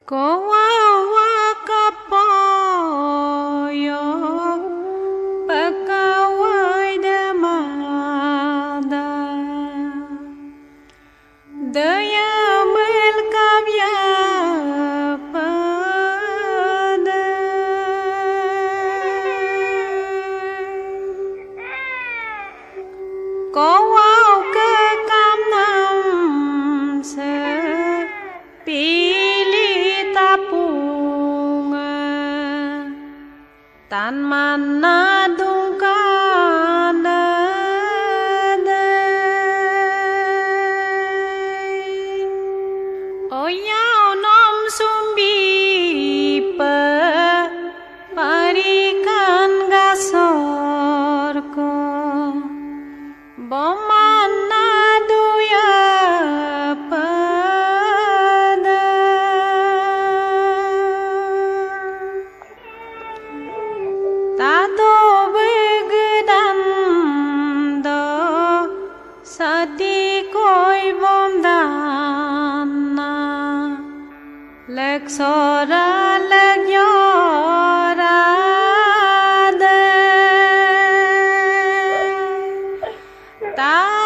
Kawawa kapoyo pagkaway damada daya melkabya pada kawau kekamnam sepilih tapunga tan mana dungkana oyau nom sumbi parikan gasorko bomana duya pada tato begedan do sati koi bom dana lek sora lek yora de ta